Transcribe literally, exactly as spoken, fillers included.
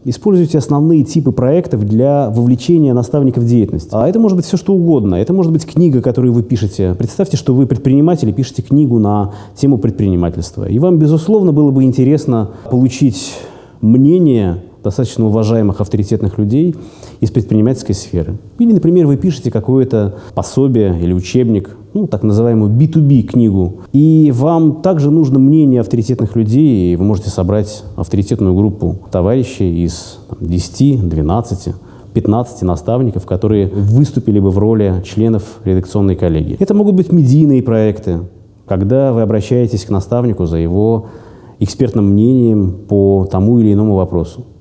Используйте основные типы проектов для вовлечения наставников в деятельность. А это может быть все что угодно. Это может быть книга, которую вы пишете. Представьте, что вы предприниматель и пишете книгу на тему предпринимательства. И вам, безусловно, было бы интересно получить мнение достаточно уважаемых авторитетных людей из предпринимательской сферы. Или, например, вы пишете какое-то пособие или учебник, ну, так называемую би ту би книгу, и вам также нужно мнение авторитетных людей, и вы можете собрать авторитетную группу товарищей из десяти, двенадцати, пятнадцати наставников, которые выступили бы в роли членов редакционной коллегии. Это могут быть медийные проекты, когда вы обращаетесь к наставнику за его экспертным мнением по тому или иному вопросу.